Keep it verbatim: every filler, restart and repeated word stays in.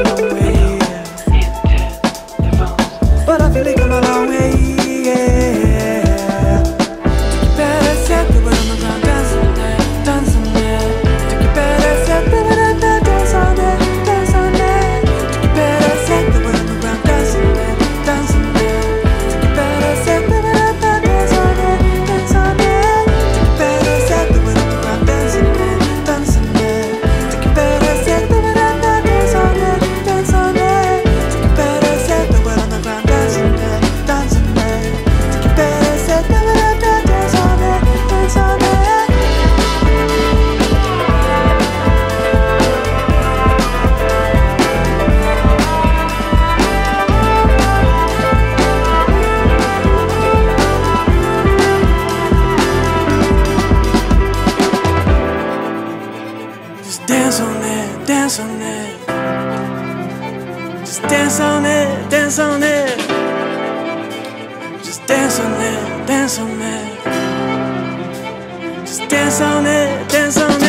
a long way, yeah. But I feel it come a long way, yeah. Take it better, set the word on the ground, dance on it, dance on it. Take it better, set the word on the dance on it, dance on it. Take it better, set the word on the ground, dance on it, dance on it. Take it better, set the word on the dance on it, dance on it. Take it better, set the word on the ground, dance on it, dance on it. Take it better, set the word on the dance on it, dance on it. Take it better, set the word on the ground, dance on it, dance on it. Take it better, set the word on the dance on it, dance on it. Just dance on it, dance on it. Just dance on it, dance on it. Just dance on it, dance on it. Just dance on it, dance on it.